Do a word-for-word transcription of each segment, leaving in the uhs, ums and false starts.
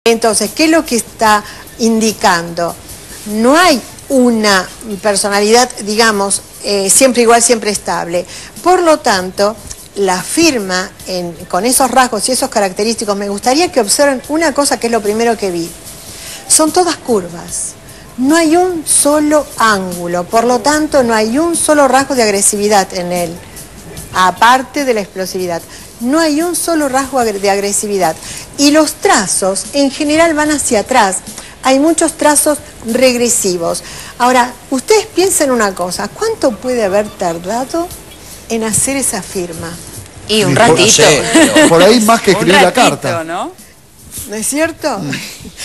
Entonces, ¿qué es lo que está indicando? No hay una personalidad, digamos, eh, siempre igual, siempre estable. Por lo tanto, la firma en, con esos rasgos y esos característicos, me gustaría que observen una cosa que es lo primero que vi. Son todas curvas. No hay un solo ángulo, por lo tanto, no hay un solo rasgo de agresividad en él, aparte de la explosividad. No hay un solo rasgo de agresividad. Y los trazos, en general, van hacia atrás. Hay muchos trazos regresivos. Ahora, ustedes piensen una cosa. ¿Cuánto puede haber tardado en hacer esa firma? Y un Sí, ratito. no sé, pero por ahí más que escribir Un la ratito, carta. ¿no? ¿No es cierto? Mm.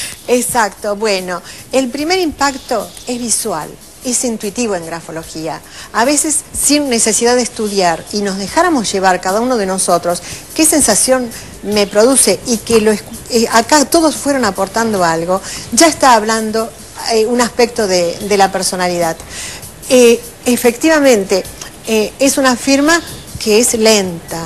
Exacto. Bueno, el primer impacto es visual. Es intuitivo en grafología, a veces sin necesidad de estudiar, y nos dejáramos llevar cada uno de nosotros, qué sensación me produce, y que lo, eh, acá todos fueron aportando algo, ya está hablando eh, un aspecto de, de la personalidad. Eh, efectivamente, eh, es una firma que es lenta,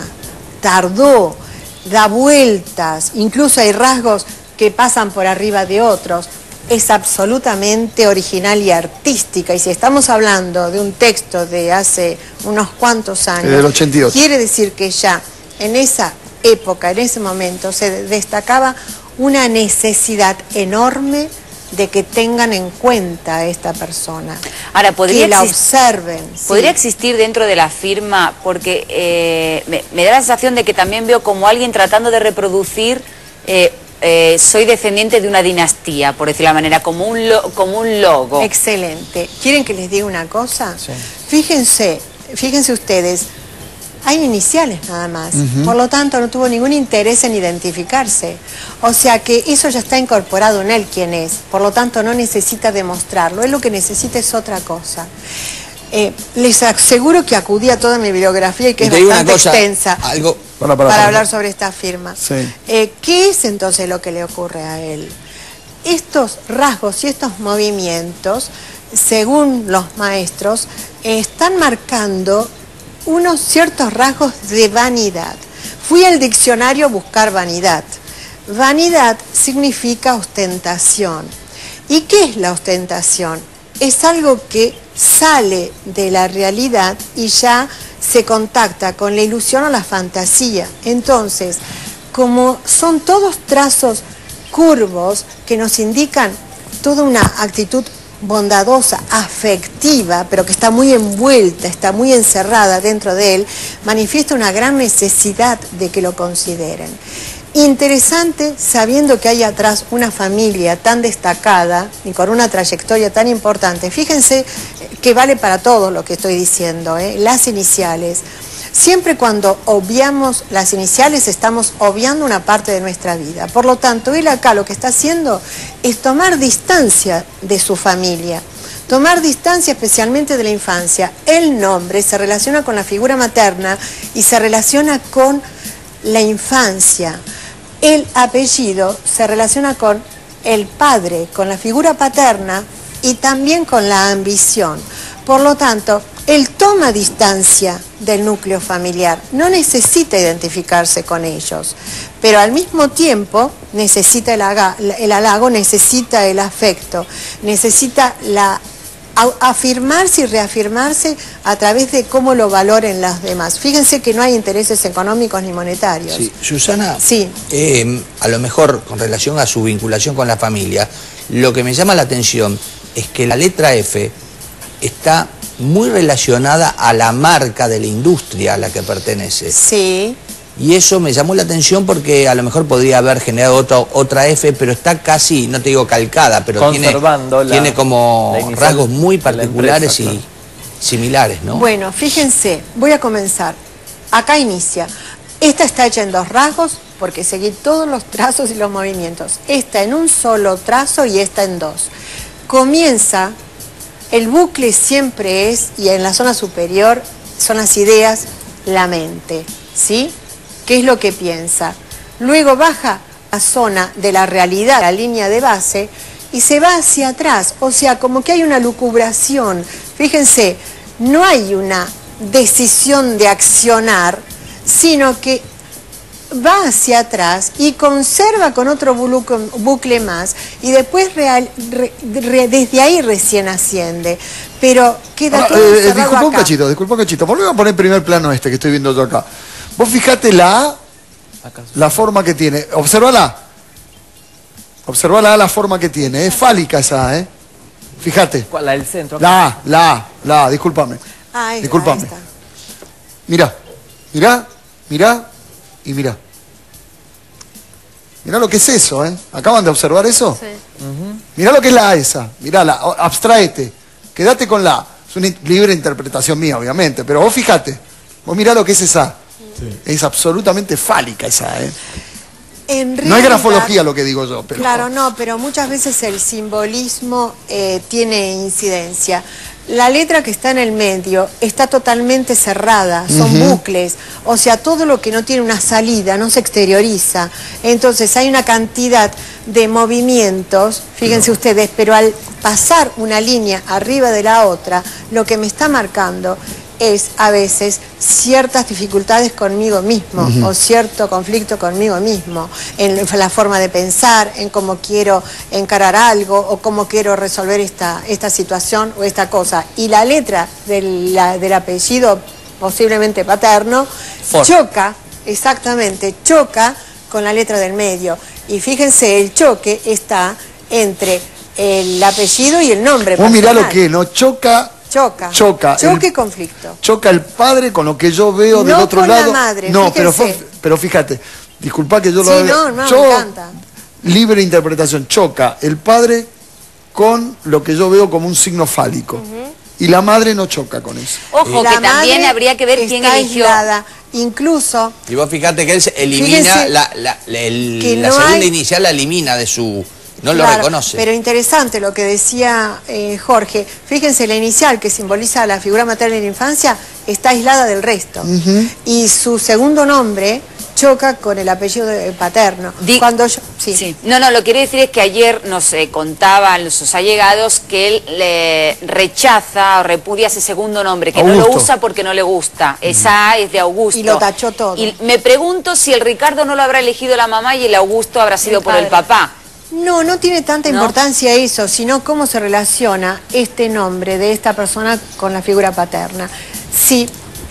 tardó, da vueltas, incluso hay rasgos que pasan por arriba de otros. Es absolutamente original y artística, y si estamos hablando de un texto de hace unos cuantos años, del ochenta y ocho, quiere decir que ya en esa época, en ese momento, se destacaba una necesidad enorme de que tengan en cuenta a esta persona. Ahora, podría que la exist... observen. ¿Podría sí. existir dentro de la firma? Porque eh, me, me da la sensación de que también veo como alguien tratando de reproducir... Eh, Eh, soy descendiente de una dinastía, por decir la manera, como un, lo, como un logo. Excelente. ¿Quieren que les diga una cosa? Sí. Fíjense, fíjense ustedes, hay iniciales nada más. Uh-huh. Por lo tanto, no tuvo ningún interés en identificarse. O sea que eso ya está incorporado en él, quién es. Por lo tanto, no necesita demostrarlo. Él lo que necesita es otra cosa. Eh, les aseguro que acudí a toda mi bibliografía y que y es bastante cosa, extensa algo... para, para, para hablar sobre esta firma. Sí. Eh, ¿Qué es entonces lo que le ocurre a él? Estos rasgos y estos movimientos, según los maestros, eh, están marcando unos ciertos rasgos de vanidad. Fui al diccionario a buscar vanidad. Vanidad significa ostentación. ¿Y qué es la ostentación? Es algo que sale de la realidad y ya se contacta con la ilusión o la fantasía. Entonces, como son todos trazos curvos que nos indican toda una actitud bondadosa, afectiva, pero que está muy envuelta, está muy encerrada dentro de él, manifiesta una gran necesidad de que lo consideren. Interesante, sabiendo que hay atrás una familia tan destacada y con una trayectoria tan importante. Fíjense que vale para todo lo que estoy diciendo, ¿eh? Las iniciales. Siempre cuando obviamos las iniciales estamos obviando una parte de nuestra vida. Por lo tanto, él acá lo que está haciendo es tomar distancia de su familia. Tomar distancia especialmente de la infancia. El nombre se relaciona con la figura materna y se relaciona con la infancia. El apellido se relaciona con el padre, con la figura paterna y también con la ambición. Por lo tanto, él toma distancia del núcleo familiar, no necesita identificarse con ellos, pero al mismo tiempo necesita el, haga, el halago, necesita el afecto, necesita la afirmarse y reafirmarse a través de cómo lo valoren las demás. Fíjense que no hay intereses económicos ni monetarios. Sí. Susana, sí. Eh, a lo mejor con relación a su vinculación con la familia, lo que me llama la atención es que la letra F está muy relacionada a la marca de la industria a la que pertenece. Sí. Y eso me llamó la atención porque a lo mejor podría haber generado otro, otra F, pero está casi, no te digo calcada, pero tiene, la, tiene como rasgos muy particulares empresa, y claro. similares, ¿no? Bueno, fíjense, voy a comenzar. Acá inicia. Esta está hecha en dos rasgos porque seguí todos los trazos y los movimientos. Esta en un solo trazo y esta en dos. Comienza, el bucle siempre es, y en la zona superior son las ideas, la mente, ¿sí? ¿Qué es lo que piensa? Luego baja a la zona de la realidad, la línea de base, y se va hacia atrás. O sea, como que hay una lucubración. Fíjense, no hay una decisión de accionar, sino que va hacia atrás y conserva con otro bucle, bucle más y después real, re, re, desde ahí recién asciende. Pero queda todo eh, cerrado disculpa un acá. cachito, disculpa un cachito. Volvemos a poner el primer plano este que estoy viendo yo acá. Vos fijate la A, la forma que tiene. Observala. Observala la forma que tiene. Es fálica esa A, ¿eh? Fíjate. ¿Cuál? La del centro. La A, la A, la A, discúlpame. Ah, esta, Discúlpame. esta. Mirá, mirá, mirá y mirá. Mirá lo que es eso, ¿eh? ¿Acaban de observar eso? Sí. Uh-huh. Mirá lo que es la A esa. Mirá, la, abstraete. Quédate con la A. Es una libre interpretación mía, obviamente. Pero vos fíjate. Vos mirá lo que es esa. Sí. Es absolutamente fálica esa, ¿eh? En realidad, no es grafología lo que digo yo, pero... Claro, no, pero muchas veces el simbolismo eh, tiene incidencia. La letra que está en el medio está totalmente cerrada, son uh-huh. bucles, o sea, todo lo que no tiene una salida no se exterioriza. Entonces hay una cantidad de movimientos, fíjense no. ustedes, pero al pasar una línea arriba de la otra, lo que me está marcando es a veces ciertas dificultades conmigo mismo uh-huh. o cierto conflicto conmigo mismo, en la forma de pensar, en cómo quiero encarar algo o cómo quiero resolver esta, esta situación o esta cosa. Y la letra del, la, del apellido posiblemente paterno For. choca, exactamente, choca con la letra del medio. Y fíjense, el choque está entre el apellido y el nombre. Vos mirá lo que no choca... Choca. Choca. Choque el, conflicto. Choca el padre con lo que yo veo no del otro con lado. La madre, no, pero, fíjense. pero fíjate, disculpa que yo sí, lo no, no, yo, me encanta. Libre interpretación. Choca el padre con lo que yo veo como un signo fálico. Uh-huh. Y la madre no choca con eso. Ojo, la que también habría que ver quién eligió. Aislada. Incluso... Y vos fíjate que él elimina la, la, la, el, que la no segunda hay... inicial, la elimina de su... No claro, lo reconoce. Pero interesante lo que decía eh, Jorge. Fíjense, la inicial que simboliza la figura materna en la infancia está aislada del resto. Uh-huh. Y su segundo nombre choca con el apellido paterno. Di Cuando yo, sí. Sí. No, no, lo que quiero decir es que ayer nos eh, contaban sus allegados que él le rechaza o repudia ese segundo nombre, que Augusto. No lo usa porque no le gusta. Uh-huh. Esa A es de Augusto. Y lo tachó todo. Y me pregunto si el Ricardo no lo habrá elegido la mamá y el Augusto habrá sido el por el papá. No, no tiene tanta ¿No? importancia eso, sino cómo se relaciona este nombre de esta persona con la figura paterna. Si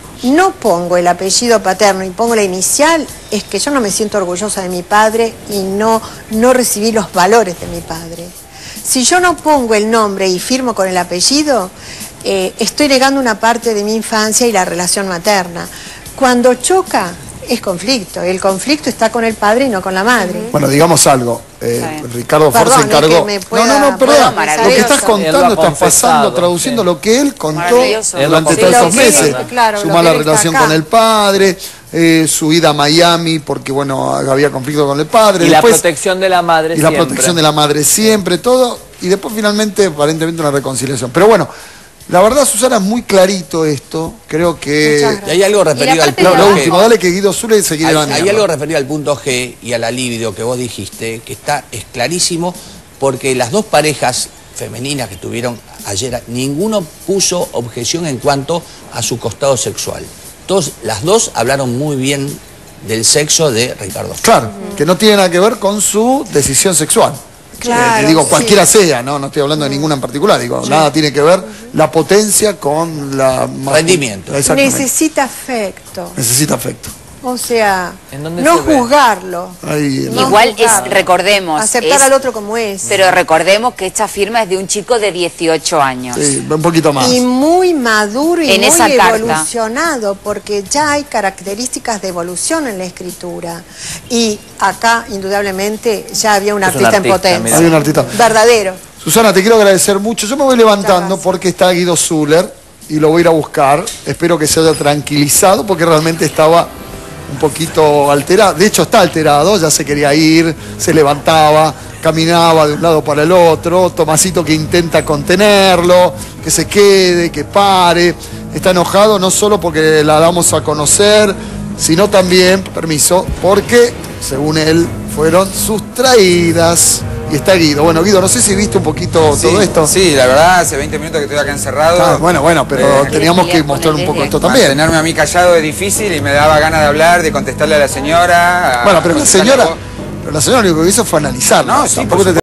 no pongo el apellido paterno y pongo la inicial, es que yo no me siento orgullosa de mi padre y no, no recibí los valores de mi padre. Si yo no pongo el nombre y firmo con el apellido, eh, estoy negando una parte de mi infancia y la relación materna. Cuando choca, es conflicto. El conflicto está con el padre y no con la madre. Bueno, digamos algo. Eh, sí. Ricardo Ford perdón, se encargó. Pueda, no, no, no, perdón. Bueno, lo que estás contando, estás pasando, traduciendo sí. lo que él contó durante todos esos meses. Claro, su mala relación con el padre, eh, su ida a Miami porque, bueno, había conflicto con el padre. Y después, la protección de la madre Y siempre. la protección de la madre siempre, todo. Y después, finalmente, aparentemente, una reconciliación. Pero bueno. La verdad, Susana, es muy clarito esto. Creo que... Y hay algo referido al punto Lo G. último, dale que Guido Zule se quiere la mierda. Hay algo referido al punto G y a la libido que vos dijiste, que está, es clarísimo, porque las dos parejas femeninas que tuvieron ayer, ninguno puso objeción en cuanto a su costado sexual. Todos, las dos hablaron muy bien del sexo de Ricardo Ford. Claro, mm. que no tiene nada que ver con su decisión sexual. Claro, eh, digo, cualquiera sí. sea, ¿no? No estoy hablando de ninguna en particular, digo, sí. nada tiene que ver la potencia con la... Rendimiento. Necesita afecto. Necesita afecto. O sea, no juzgarlo. Ahí, no Igual juzgarlo. es, recordemos... Aceptar es, al otro como es. Pero recordemos que esta firma es de un chico de dieciocho años. Sí, un poquito más. Y muy maduro y en muy esa evolucionado, porque ya hay características de evolución en la escritura. Y acá, indudablemente, ya había un artista, un artista en potencia. Había un artista. Verdadero. Susana, te quiero agradecer mucho. Yo me voy levantando porque está Guido Zuller y lo voy a ir a buscar. Espero que se haya tranquilizado porque realmente estaba... un poquito alterado, de hecho está alterado, ya se quería ir, se levantaba, caminaba de un lado para el otro, Tomasito que intenta contenerlo, que se quede, que pare, está enojado no solo porque la damos a conocer, sino también, permiso, porque, según él, fueron sustraídas y está Guido. Bueno, Guido, no sé si viste un poquito Sí, todo esto. Sí, la verdad, hace veinte minutos que estoy acá encerrado. Ah, bueno, bueno, pero Eh, teníamos que mostrar un poco esto también. Mantenerme a mí callado es difícil y me daba ganas de hablar, de contestarle a la señora. a- Bueno, pero la contestarle a señora, vos. pero la señora lo único que hizo fue analizarlo. No, sí, Tampoco por te